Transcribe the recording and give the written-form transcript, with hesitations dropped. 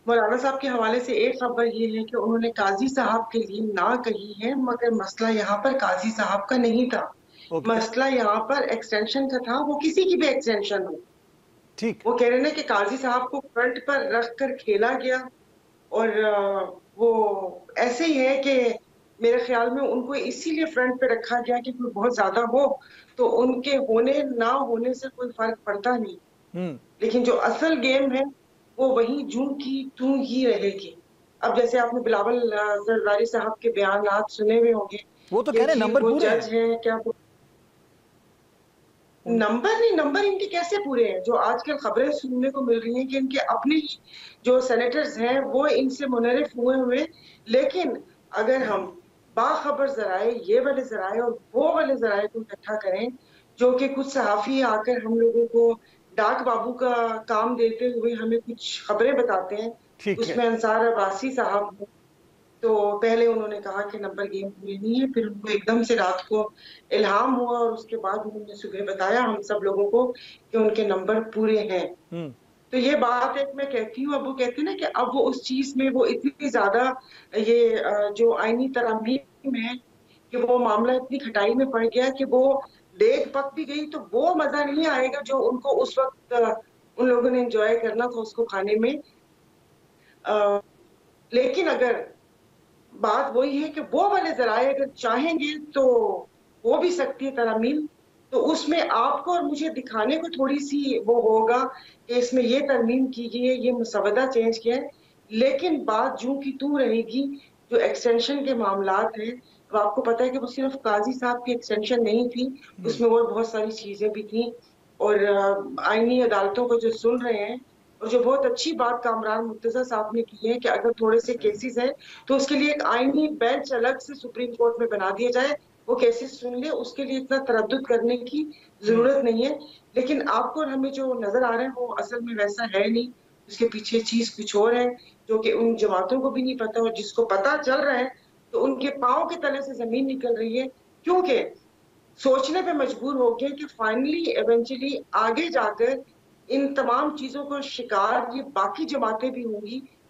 मौलाना साहब के हवाले से एक खबर ये है कि उन्होंने काजी साहब के लिए ना कही है, मगर मसला यहाँ पर काजी साहब का नहीं था। ओके। मसला यहाँ पर एक्सटेंशन का था, वो किसी की भी एक्सटेंशन हो। ठीक। वो कह रहे हैं कि काजी साहब को फ्रंट पर रख कर खेला गया। और वो ऐसे ही है कि मेरे ख्याल में उनको इसीलिए फ्रंट पे रखा गया कि कोई बहुत ज्यादा हो तो उनके होने ना होने से कोई फर्क पड़ता नहीं। हम्म। लेकिन जो असल गेम है वो वही जूं की तू ही रहेगी। अब जैसे आपने बिलावल जरदारी साहब के बयानात सुने हुए होंगे वो तो कह कि रहे हैं जी नंबर वो पूरे जज हैं है क्या वो। नंबर नहीं, नंबर इनके कैसे पूरे हैं? जो आजकल खबरें सुनने को मिल रही हैं कि इनके अपने ही जो सेनेटर्स हैं वो इनसे मुनरिफ हुए। लेकिन अगर हम बाखबर जराए, ये वाले जराए और वो वाले जराए को इकट्ठा करें, जो कि कुछ सहाफी आकर हम लोगों को डाक बाबू का काम देते हुए हमें कुछ खबरें बताते हैं। ठीक है। उसमें अंसार अब्बासी साहब हैं। तो पहले उन्होंने कहा कि नंबर गेम पूरी नहीं है, फिर उनको एकदम से रात को इल्हाम हुआ और उसके बाद उन्होंने सुबह बताया हम सब लोगों को कि उनके नंबर पूरे हैं। हम्म। तो ये बात एक मैं कहती हूँ, अब वो कहते हैं ना कि अब वो उस चीज में वो इतनी ज्यादा ये जो आईनी तरमीम है कि वो मामला इतनी खटाई में पड़ गया कि वो देख पक भी गई तो वो मजा नहीं आएगा जो उनको उस वक्त उन लोगों ने एंजॉय करना था उसको खाने में। अ, लेकिन अगर बात वही है कि वो वाले जराए अगर चाहेंगे तो हो भी सकती है तरमीम। तो उसमें आपको और मुझे दिखाने को थोड़ी सी वो होगा कि इसमें ये तरमीम की गई है, ये मुसवदा चेंज किया है। लेकिन बात जूं की तू रहेगी। जो एक्सटेंशन के मामलात हैं, अब आपको पता है कि वो सिर्फ काजी साहब की एक्सटेंशन नहीं थी, हम्म। उसमें और बहुत सारी चीजें भी थी। और आईनी अदालतों को जो सुन रहे हैं, और जो बहुत अच्छी बात कामरान मुर्तजा साहब ने की है कि अगर थोड़े से केसेस हैं तो उसके लिए एक आईनी बेंच अलग से सुप्रीम कोर्ट में बना दिया जाए, वो केसेस सुन ले, उसके लिए इतना तरद्दुद करने की हम्म। जरूरत नहीं है। लेकिन आपको और हमें जो नजर आ रहा है वो असल में वैसा है नहीं। उसके पीछे चीज कुछ और है जो कि उन जमातों को भी नहीं पता, और जिसको पता चल रहा है तो उनके पांव के तले से जमीन निकल रही है। क्योंकि सोचने पे मजबूर हो गए कि फाइनली एवेंचुअली आगे जाकर इन तमाम चीजों को शिकार ये बाकी जमातें भी होंगी